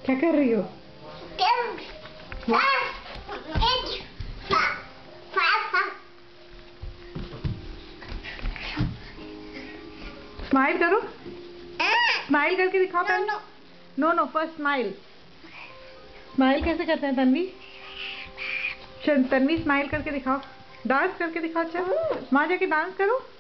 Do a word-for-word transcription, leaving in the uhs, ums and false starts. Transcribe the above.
क्या कर रही हो? स्माइल करो, स्माइल करके दिखाओ पहले। No no first smile. Smile कैसे करते हैं तन्वी? तन्वी स्माइल करके दिखाओ, डांस करके दिखाओ। अच्छा वहाँ जाके डांस करो।